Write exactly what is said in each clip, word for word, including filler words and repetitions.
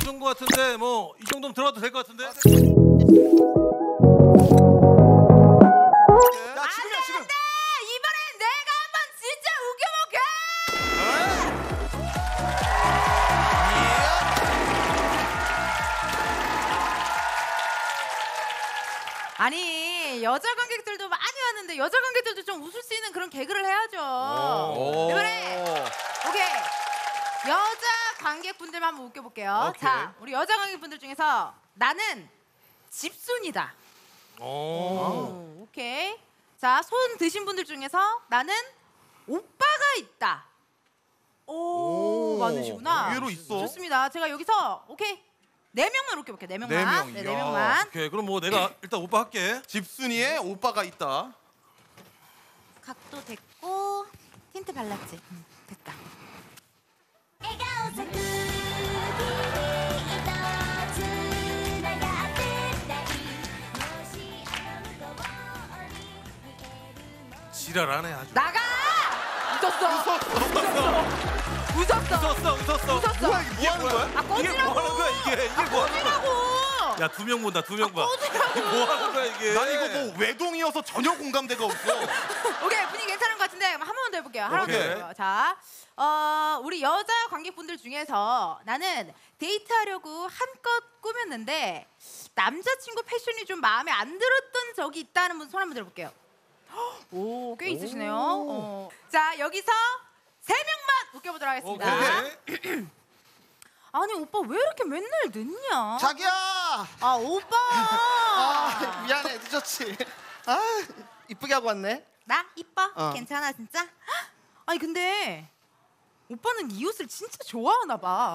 좋은 것 같은데 뭐 이 정도면 들어가도 될 것 같은데? 야 지금이야 지금. 안돼 이번엔 내가 한번 진짜 우겨볼게. 아니 여자 관객들도 많이 왔는데 여자 관객들도 좀 웃을 수 있는 그런 개그를 해야죠. 이번에 오케이 여자 관객분들만 한번 웃겨볼게요. 오케이. 자 우리 여자 관객분들 중에서 나는 집순이다. 오. 오, 오케이. 자, 손 드신 분들 중에서 나는 오빠가 있다. 오, 오, 많으시구나. 의외로 있어. 좋습니다. 제가 여기서 오케이 네 명만 웃겨볼게요. 네 명만. 네 명, 네, 네 이야. 명만. 오케이 그럼 뭐 내가 일단 오빠 할게. 집순이에 오빠가 있다. 각도 됐고 틴트 발랐지. 응, 됐다. 지랄하네 아주. 나가! 웃었어. 웃었어. 웃었어. 웃었어 웃었어. 웃었어. 뭐야 이게 뭐 하는 거야? 아, 이게 꺼지라고. 뭐 하는 거야 이게? 이게 뭐 하는 거야? 꺼지라고. 야 두 명 본다 두 명 봐. 꺼지라고. 이게 뭐 하는 거야 이게? 난 이거 뭐 외동이어서 전혀 공감대가 없어. 오케이 분위기 괜찮은 것 같은데 한 번만 더 해볼게요. 하나 더 오케이. 해볼게요. 자, 어, 우리 여자 관객분들 중에서 나는 데이트하려고 한껏 꾸몄는데 남자친구 패션이 좀 마음에 안 들었던 적이 있다는 분 손 한번 들어볼게요. 오, 꽤 있으시네요. 어. 자, 여기서 세 명만 웃겨보도록 하겠습니다. 오케이. 아니 오빠 왜 이렇게 맨날 늦냐? 자기야. 아 오빠. 아 미안해 늦었지. 아 이쁘게 하고 왔네. 나 이뻐? 어. 괜찮아 진짜? 헉! 아니 근데 오빠는 이 옷을 진짜 좋아하나 봐.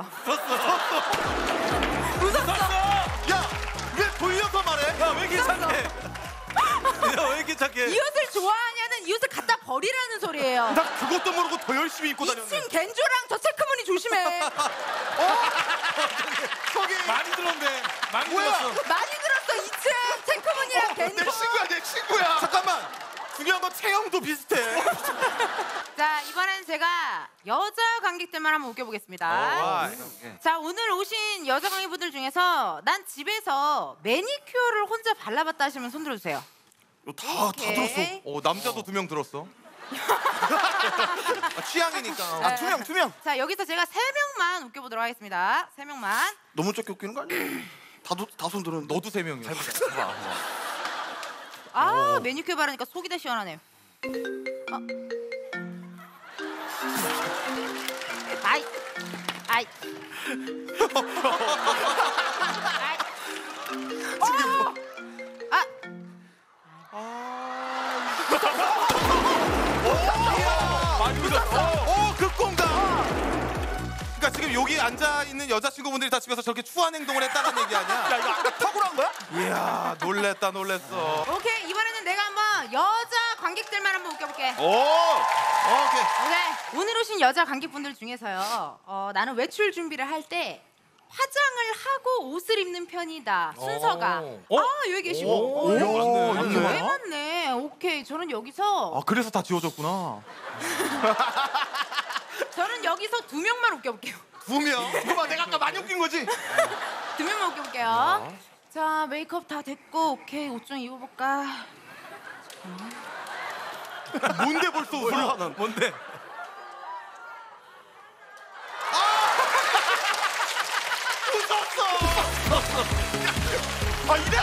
웃었어. 야왜 돌려서 말해? 야 왜 이렇게 착해? 야 왜 이렇게 착해? 이 옷을 좋아하냐는 이 옷을 갖다 버리라는 소리예요. 나 그것도 모르고 더 열심히 입고 이 다녔네. 층 겐조랑 저 체크무늬 조심해. 저기 많이 들었네. 많이 뭐야? 들었어. 많이 들었어 이 층 체크무늬랑 겐조. 내 친구야 내 친구야. 잠깐만. 중요한 건 체형도 비슷해. 자 이번엔 제가 여자 관객들만 한번 웃겨보겠습니다. 와. 자 오늘 오신 여자 관객분들 중에서 난 집에서 매니큐어를 혼자 발라봤다 하시면 손 들어주세요. 다다 오케이. 들었어. 어 남자도 두 명 들었어. 아, 취향이니까. 아 두 명 두 명. 자 여기서 제가 세 명만 웃겨보도록 하겠습니다. 세 명만. 너무 적게 웃기는 거 아니야? 다다손 들었는데. 너도 세 명이야. 해봐. 아 매니큐어 바르니까 속이 다 시원하네. 어. 아이, 아이. 아이. 어! 아, 많이 웃었어. 오 극공감. 그러니까 지금 여기 앉아 있는 여자친구분들이 다 집에서 저렇게 추한 행동을 했다는 얘기 아니야? 야 이거 아까 탁월한 거야? 이야 놀랬다 놀랬어. 오케이 이번에는 내가 한번 여자 관객들만 한번 웃겨볼게. 오 오케이. 오케이 오늘 오신 여자 관객분들 중에서 어, 나는 외출 준비를 할 때 화장을 하고 옷을 입는 편이다 순서가. 어? 아 여기 계시고. 오, 오, 맞네. 왜 맞네. 맞네. 오케이 저는 여기서 아 그래서 다 지워졌구나. 저는 여기서 두 명만 웃겨볼게요. 두 명. 봐봐 내가 아까 많이 웃긴 거지? 두 명만 웃겨볼게요. 자 메이크업 다 됐고 오케이 옷 좀 입어볼까. 뭔데 벌써 웃어? 난. 뭔데? 아 이래?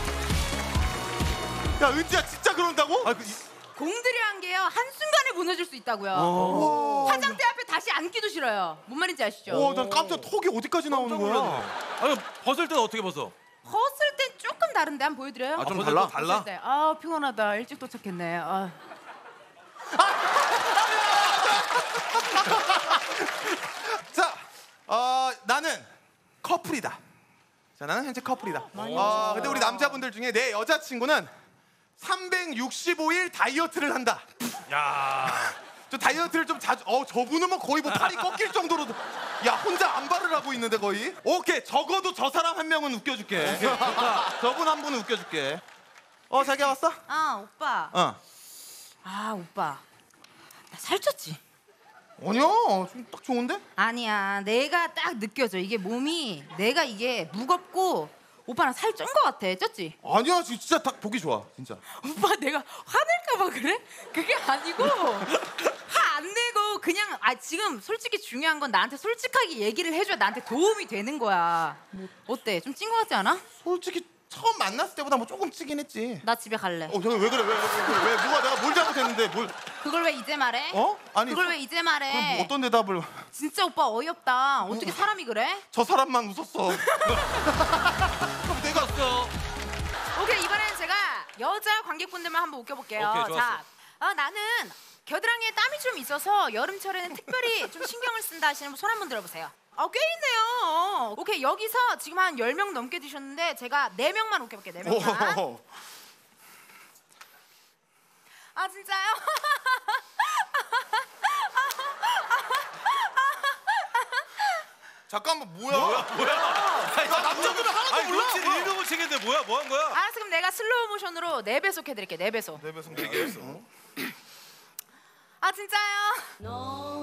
야 은지야 진짜 그런다고? 아, 그, 공들이 한 게요 한순간에 무너질 수 있다고요. 오. 화장대 앞에 다시 앉기도 싫어요. 뭔 말인지 아시죠? 오, 난 깜짝 턱이 어디까지 나오는 거야? 아 그럼 벗을 때는 어떻게 벗어? 벗을 땐 조금 다른데 한번 보여드려요? 아, 좀 아, 달라? 벗을 달라? 벗을 때. 아 피곤하다 일찍 도착했네. 아. 자, 어, 나는 커플이다. 자, 나는 현재 커플이다. 어, 근데 우리 남자분들 중에 내 여자친구는 삼백육십오 일 다이어트를 한다. 야. 저 다이어트를 좀 자주. 어, 저분은 뭐 거의 뭐 팔이 꺾일 정도로. 야, 혼자 안발을 하고 있는데 거의. 오케이, 적어도 저 사람 한 명은 웃겨줄게. 저분 한 분은 웃겨줄게. 어, 자기야 왔어? 아 오빠. 어. 아 오빠. 나 살쪘지? 아니야, 좀 딱 좋은데? 아니야, 내가 딱 느껴져. 이게 몸이 내가 이게 무겁고 오빠랑 살 찐 거 같아. 쪘지? 아니야, 진짜 딱 보기 좋아, 진짜. 오빠 내가 화낼까 봐 그래? 그게 아니고 화 안 내고 그냥 아 지금 솔직히 중요한 건 나한테 솔직하게 얘기를 해줘야 나한테 도움이 되는 거야. 어때? 좀 찐 거 같지 않아? 솔직히 처음 만났을 때보다 뭐 조금 찌긴 했지. 나 집에 갈래. 어, 저는 왜 그래? 왜, 왜, 왜, 왜, 왜 누가 내가 뭘 잘못했는데 뭘? 그걸 왜 이제 말해? 어? 아니, 그걸 소- 왜 이제 그럼 말해? 뭐 어떤 대답을? 진짜 오빠 어이없다. 어떻게 사람이 그래? 저 사람만 웃었어. 그럼 내가 어. 오케이, 이번에는 제가 여자 관객분들만 한번 웃겨볼게요. 오케이, 좋았어. 자, 아, 나는 겨드랑이에 땀이 좀 있어서 여름철에는 특별히 좀 신경을 쓴다 하시는 분 손 한번 들어보세요. 어, 꽤 있네요. 오케이, 여기서 지금 한 열 명 넘게 드셨는데 제가 네 명만 웃겨볼게요. 네 명만. 오, 아, 진짜요? 잠깐만 뭐야? 뭐야? 아니, 나 남자들은 하나도 아니 몰라. 눈치를 일도 못 채겠는데 뭐야 뭐 한 거야? 알았어, 그럼 내가 슬로우 모션으로 네 배속 해드릴게요. 네 배속. 내 배송 얘기했어. 아, 진짜요?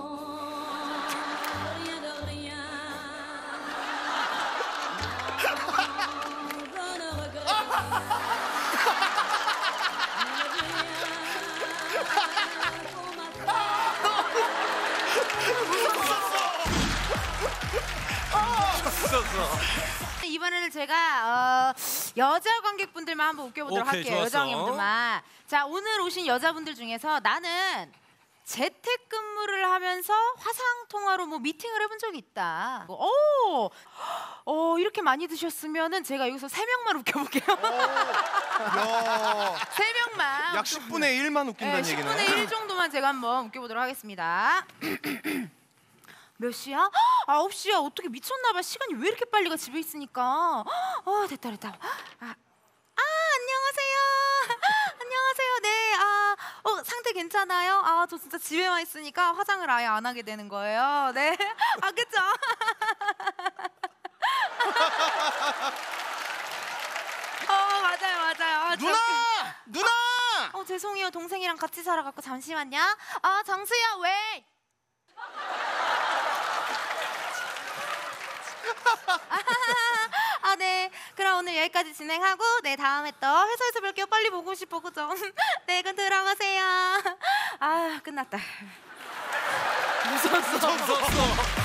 웃었어. 이번에는 제가 어, 여자 관객분들만 한번 웃겨보도록 오케이, 할게요. 여자 좋았어. 관객분들만. 자, 오늘 오신 여자분들 중에서 나는 재택근무를 하면서 화상 통화로 뭐 미팅을 해본 적이 있다. 오, 어 이렇게 많이 드셨으면은 제가 여기서 세 명만 웃겨볼게요. 야, 세 명만. 약 십분의 일만 웃긴다는 네, 얘기네. 십분의 일 정도만 제가 한번 웃겨보도록 하겠습니다. 몇 시야? 아홉 시야. 어떻게 미쳤나봐. 시간이 왜 이렇게 빨리 가, 집에 있으니까. 어, 됐다 됐다. 아, 아 안녕하세요. 안녕하세요. 네. 아, 어, 상태 괜찮아요? 아, 저 진짜 집에만 있으니까 화장을 아예 안 하게 되는 거예요. 네. 아, 그쵸? 어, 맞아요, 맞아요. 아, 누나, 저- 누나. 어, 죄송해요. 동생이랑 같이 살아갖고 잠시만요. 아, 정수야, 왜? 아, 네. 그럼 오늘 여기까지 진행하고 네, 다음에 또 회사에서 뵐게요. 빨리 보고 싶어, 그죠? 네, 그럼 들어가세요. 아, 끝났다. 웃었어. 웃었어.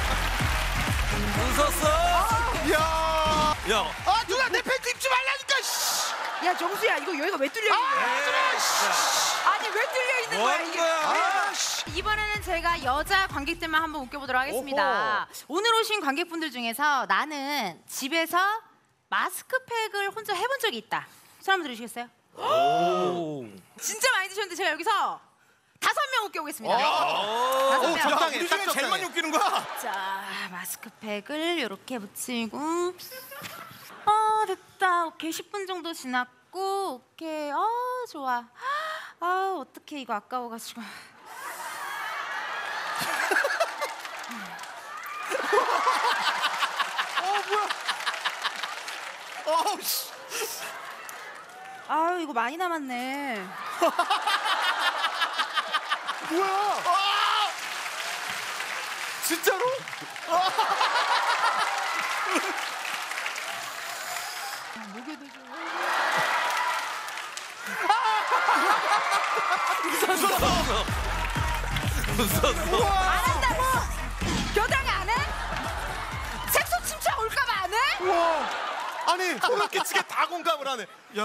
웃었어. 야, 야. 아 누나 내 팬티 입지 말라니까. 씨. 야, 정수야, 이거 여기가 왜 뚫려 있는 거야? 아니, 왜 뚫려 있는 뭐 거야, 하는 이게? 거야? 아, 씨. 이번에는 제가 여자 관객들만 한번 웃겨보도록 하겠습니다. 오늘 오신 관객분들 중에서 나는 집에서 마스크팩을 혼자 해본 적이 있다. 손 한번 들으시겠어요? 오. 진짜 많이 드셨는데 제가 여기서 다섯 명 웃겨보겠습니다. 오. 다섯 오, 명. 적당해. 우리 중에 딱 제일 많이 적당해. 웃기는 거야. 자, 마스크팩을 이렇게 붙이고. 어, 됐다. 오케이, 십 분 정도 지났고. 오케이, 어, 좋아. 아, 어떡해, 이거 아까워가지고. 어, 씨. 아유, 이거 많이 남았네. 뭐야? 아! 진짜로? 목에도 좀. 웃었어. 안 한다고? 겨드랑이 안 해? 색소 침착 올까봐 안 해? 우와. 아니 소름 끼치게 다 공감을 하네. 야.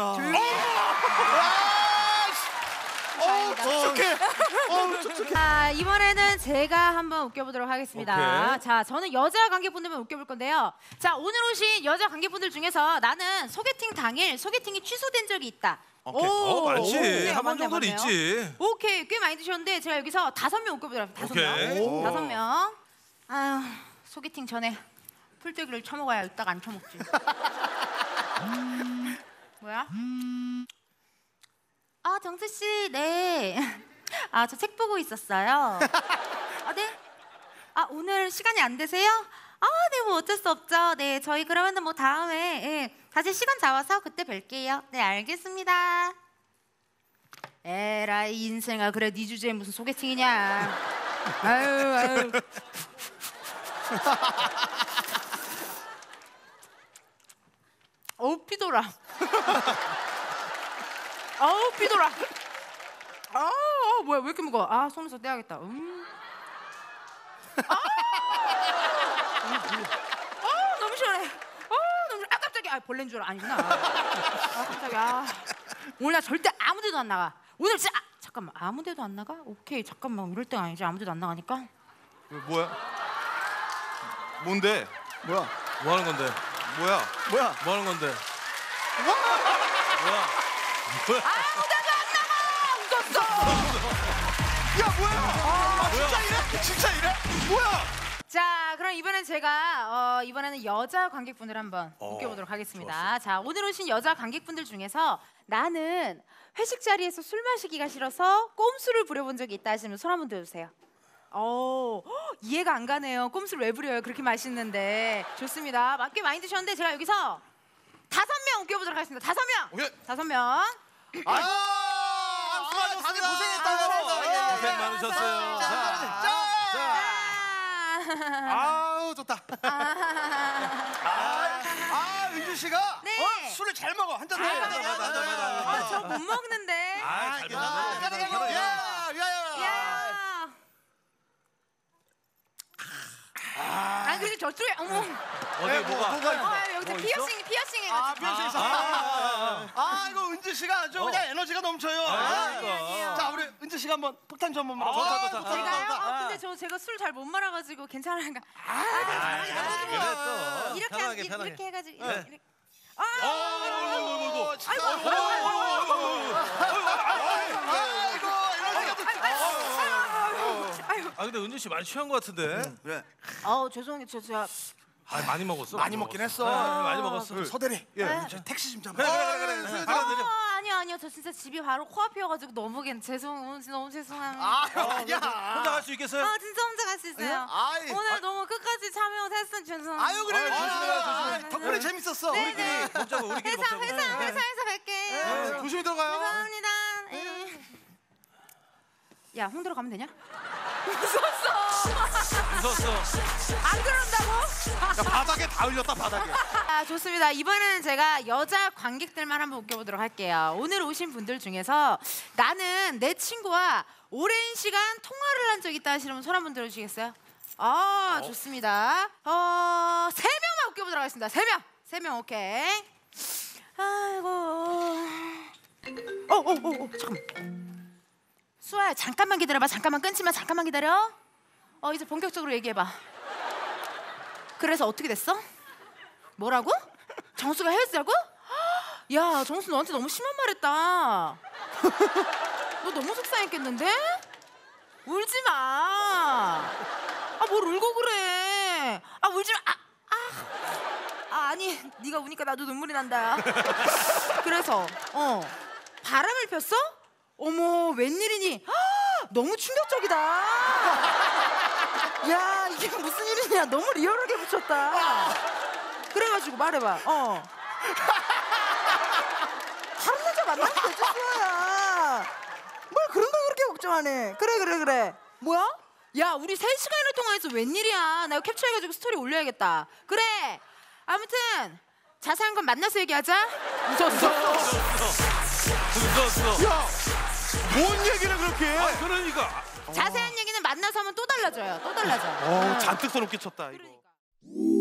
어, 촉촉해. 어, 촉촉해. 자, 이번에는 제가 한번 웃겨보도록 하겠습니다. 오케이. 자, 저는 여자 관객분들만 웃겨볼 건데요. 자, 오늘 오신 여자 관객분들 중에서 나는 소개팅 당일 소개팅이 취소된 적이 있다. 오케이. 어 많지. 네, 한 번 맞네요, 정도는 맞네요. 있지. 오케이, 꽤 많이 드셨는데 제가 여기서 다섯 명 웃겨보도록 다섯 명. 오케이. 오. 다섯 명. 아유, 소개팅 전에 풀떼기를 쳐먹어야 이따가 안 쳐먹지. 음, 뭐야? 아, 정수 씨, 네. 아, 저 책 보고 있었어요. 아, 네? 아, 오늘 시간이 안 되세요? 아, 네, 뭐 어쩔 수 없죠. 네, 저희 그러면은 뭐 다음에 예, 다시 시간 잡아서 그때 뵐게요. 네, 알겠습니다. 에라이 인생아, 그래 네 주제에 무슨 소개팅이냐. 아유 아유. 어우 피돌아. 어우 피돌아. 아, 아 뭐야 왜 이렇게 무거워? 아 속눈썹 떼야겠다. 음. 아, 아 너무 시원해. 아 너무 시원해. 아 깜짝이야. 아, 벌레인 줄 알아. 아니구나. 아 깜짝이야. 아, 오늘 나 절대 아무데도 안 나가. 오늘 진짜 아, 잠깐만 아무데도 안 나가? 오케이 잠깐만 이럴 때가 아니지. 아무데도 안 나가니까. 뭐야? 뭔데? 뭐야? 뭐 하는 건데? 뭐야? 뭐야? 뭐 하는 건데? 뭐야? 뭐야? 뭐야? 아무데도 안 나가. 웃었어. 야 뭐야? 아, 진짜 이래? 진짜 이래? 뭐야? 자, 그럼 이번엔 제가 어, 이번에는 여자 관객분들 한번 웃겨보도록 하겠습니다. 자, 오늘 오신 여자 관객분들 중에서 나는 회식 자리에서 술 마시기가 싫어서 꼼수를 부려본 적이 있다 하시면 손 한번 들어주세요. 오, 이해가 안 가네요. 꼼수를 왜 부려요? 그렇게 맛있는데. 좋습니다. 꽤 많이 드셨는데 제가 여기서 다섯 명 웃겨보도록 하겠습니다. 다섯 명. 오케이. 다섯 명. 아, 아, 다들 고생했다고. 고생 많으셨어요. 자, 자, 아우 좋다. 아, 아, 은주 씨가 네. 어? 술을 잘 먹어. 한 잔 더. 아, 한 잔 더, 한 잔 더, 한 잔 더. 아, 저 못 먹는데. 아, 잘 먹어. 야, 야, 야. 야. 아, 그리고 저쪽에 어머. 어디 뭐가? 뭐가 있어? 아, 여기 뭐 피어싱 피어싱 아, 해가지고. 변신 있어. 아, 아, 이거 은주 씨가 아주 그냥 에너지가 넘쳐요. 아, 아, 그러니까. 자, 우리 은주 씨가 한번 폭탄 좀 한번 말아. 좋다, 좋다. 제가요? 아, 아, 근데 저 제가 술 잘 못 말아가지고 괜찮은가? 아, 아, 잘하시네. 그래 또. 이렇게 하, 편하게, 이- 편하게. 이렇게 해가지고 네. 이렇게. 아, 아이고, 아이고, 아이고, 에너지가 아이고. 아 근데 은주 씨 많이 취한 것 같은데. 그래. 어, 죄송해요. 저 제가 아 많이 먹었어. 많이 먹긴 했어. 네, 많이 먹었어. 그 서대리. 예. 저 택시 좀 잡아. 그래 그래 그래 그래. 그래. 어, 아니요 아니요 저 진짜 집이 바로 코앞이어가지고 너무 괜 죄송 너무 죄송합니다. 아, 혼자 아니야. 갈 수 있겠어요? 아 진짜 혼자 갈 수 있어요. 아이, 오늘 아, 너무 끝까지 참여했으면 죄송합니다. 아유 그래. 아유, 조심해요, 아, 조심해. 덕분에 재밌었어. 네, 우리끼리. 네. 먹자고 우리끼리 회사 먹자고. 회사 네. 회사에서 뵐게요. 네, 조심히 들어가요. 감사합니다. 예. 야 홍대로 가면 되냐? 무서웠어. 무서웠어. 안 그런다고? 야 바닥에 다 흘렸다 바닥에. 아 좋습니다. 이번에는 제가 여자 관객들만 한번 웃겨보도록 할게요. 오늘 오신 분들 중에서 나는 내 친구와 오랜 시간 통화를 한 적 있다 하시면 손 한번 들어주시겠어요? 아 좋습니다. 어, 세 명만 웃겨보도록 하겠습니다. 세 명, 세 명 오케이. 아이고. 어어어 어, 어, 잠깐. 수아야 잠깐만 기다려봐. 잠깐만 끊지 마. 잠깐만 기다려. 어 이제 본격적으로 얘기해봐. 그래서 어떻게 됐어? 뭐라고? 정수가 헤어지자고? 야 정수 너한테 너무 심한 말 했다. 너 너무 속상했겠는데? 울지 마. 아 뭘 울고 그래. 아 울지 마. 아, 아. 아 아니 네가 우니까 나도 눈물이 난다. 그래서 어 바람을 폈어? 어머 웬일이니? 너무 충격적이다. 야 이게 무슨 일이냐? 너무 리얼하게 붙였다. 그래가지고 말해봐. 어. 다른 여자 만나면 되지 수아야. 뭘 그런 걸 그렇게 걱정하네. 그래 그래 그래. 뭐야? 야 우리 세 시간을 통화해서 웬일이야? 나 이거 캡처해가지고 스토리 올려야겠다. 그래. 아무튼 자세한 건 만나서 얘기하자. 웃었어. 무서웠어. 야, 뭔 얘기를 그렇게 해? 아 그러니까. 자세한 얘기는 만나서 하면 또 달라져요. 또 달라져. 어, 잔뜩 서럽게 쳤다 이거. 그러니까.